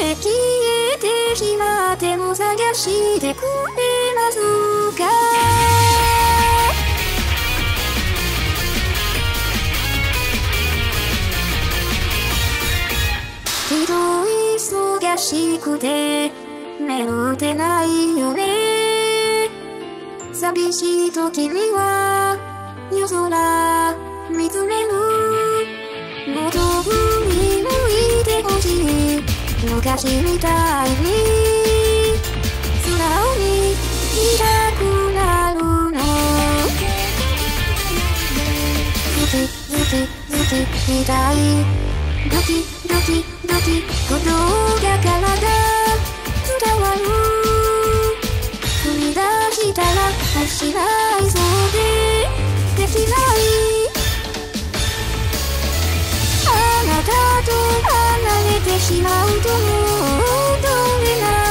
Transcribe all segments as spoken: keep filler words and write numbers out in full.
で消えてしまっても探してくれますか？ひどい忙しくて眠ってないよね。寂しい時には夜空見つめる。もと振り向いてほしい昔みたいに素直にいたくなるの。好き好き好きみたい。ドキドキドキ鼓動が体伝わる。踏み出したら走らいそうでできない。あなたと離れてしまうともう戻れない。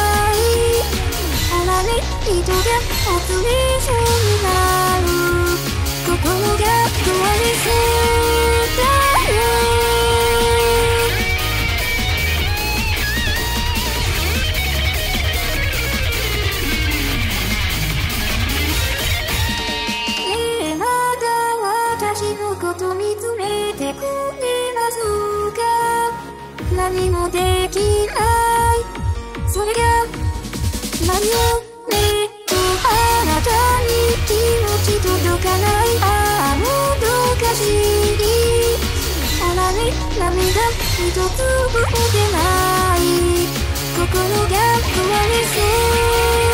あらね、人がほつれそうになる。心が壊れそうだよ。何もできない。それがマリオネット。あなたに気持ち届かない。ああもどかしい。あらね、涙一つ拭ってない。心が壊れそう